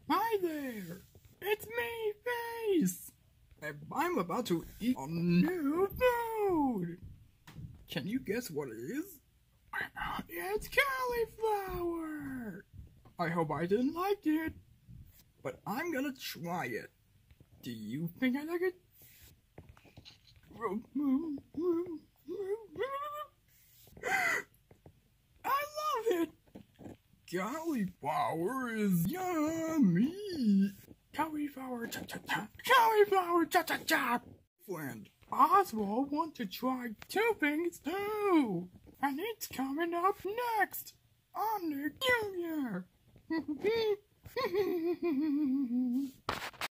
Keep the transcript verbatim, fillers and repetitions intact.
Hi there! It's me, Face! And I'm about to eat a new food! Can you guess what it is? It's cauliflower! I hope I didn't like it, but I'm gonna try it. Do you think I like it? I love it! Cauliflower is yummy! Cauliflower cha-cha-cha! Cauliflower cha-cha-cha! Friend, Oswald wants to try two things too! And it's coming up next on the Junior!